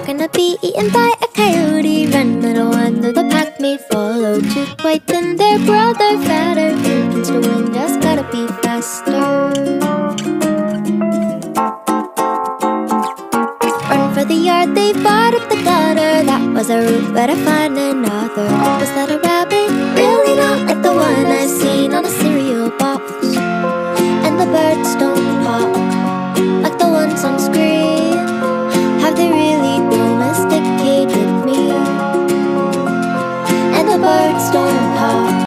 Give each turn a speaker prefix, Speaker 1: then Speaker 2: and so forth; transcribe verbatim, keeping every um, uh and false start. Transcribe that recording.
Speaker 1: gonna be eaten by a coyote. Run, little one, though the pack may follow. Too quite thin, their brother fatter. Against the wind, just gotta be faster. Run for the yard, they barred up the gutter. That was a route, better find another. Was that a rabbit? Really not like the one I've seen on a cereal box. And the birds don't